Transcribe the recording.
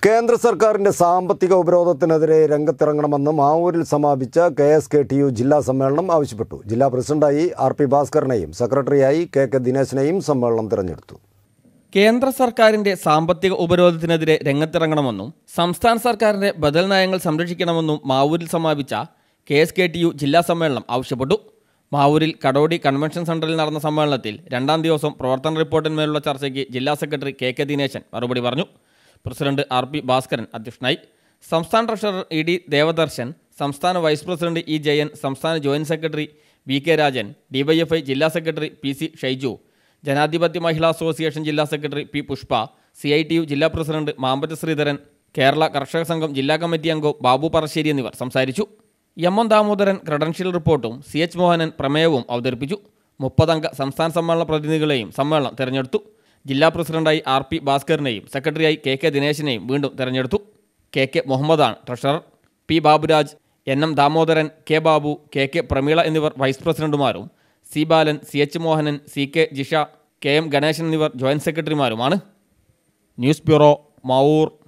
കേന്ദ്ര സർക്കാരിന്റെ സാമ്പത്തിക ഉപരോധത്തിനെതിരെ രംഗത്തിറങ്ങണമെന്ന് മാവൂരിൽ സമാപിച്ച KSKTU ജില്ലാ സമ്മേളനം ആവശ്യപ്പെട്ടു. ജില്ലാ പ്രസിഡന്റായി RP ഭാസ്കരനെയും സെക്രട്ടറിയായി KK ദിനേശനെയും സമ്മേളനം തിരഞ്ഞെടുത്തു. കേന്ദ്ര സർക്കാരിന്റെ സാമ്പത്തിക ഉപരോധത്തിനെതിരെ രംഗത്തിറങ്ങണമെന്നും സംസ്ഥാന സർക്കാരിന്റെ ബദൽ നയങ്ങൾ സംരക്ഷിക്കണമെന്നും മാവൂരിൽ സമാപിച്ച KSKTU ജില്ലാ സമ്മേളനം ആവശ്യപ്പെട്ടു. മാവൂരിൽ കടോടി കൺവെൻഷൻ സെന്ററിൽ നടന്ന സമ്മേളനത്തിൽ രണ്ടാം ദിവസം പ്രവർത്തന റിപ്പോർട്ടിന്മേലുള്ള ചർച്ചയ്ക്ക് ജില്ലാ സെക്രട്ടറി KK ദിനേശൻ മറുപടി പറഞ്ഞു. പ്രസിഡന്റ് RP ഭാസ്കരൻ അധ്യക്ഷനായി. സംസ്ഥാന ട്രഷറർ ED ദേവദർശൻ, സംസ്ഥാന വൈസ് പ്രസിഡന്റ് E ജയൻ, സംസ്ഥാന joint secretary VK Rajan, DYFI ജില്ലാ സെക്രട്ടറി PC ഷൈജു, ജനാധിപത്യ മഹിളാ അസോസിയേഷൻ ജില്ലാ സെക്രട്ടറി P പുഷ്പ, CITU ജില്ലാ പ്രസിഡന്റ് മാമ്പറ്റ ശ്രീധരൻ, കേരള കർഷക സംഘം ജില്ലാ കമ്മിറ്റി അംഗം ബാബു പറശ്ശേരി എന്നിവർ സംസാരിച്ചു. M.N. ദാമോദരൻ ക്രെഡൻഷ്യൽ റിപ്പോർട്ടും CH മോഹനൻ പ്രമേയവും അവതരിപ്പിച്ചു. 30 അംഗ സംസ്ഥാന സമ്മേളന പ്രതിനിധികളെയും സമ്മേളനം തെരഞ്ഞെടുത്തു. ജില്ലാ പ്രസിഡന്റായി RP ഭാസ്കരനെയും സെക്രട്ടറിയായി KK ദിനേശനെയും വീണ്ടും തെരഞ്ഞെടുത്തു. KK മുഹമ്മദാണ് treasurer. P Baburaj, NM Damodaran, K Babu, KK Prameela എന്നിവർ വൈസ് പ്രസിഡന്റുമാരും C Balan, CH Mohanan, CK Jisha, KM Ganesan എന്നിവർ ജോയിന്റ് സെക്രട്ടറിമാരുമാണ്. News bureau, Mavoor.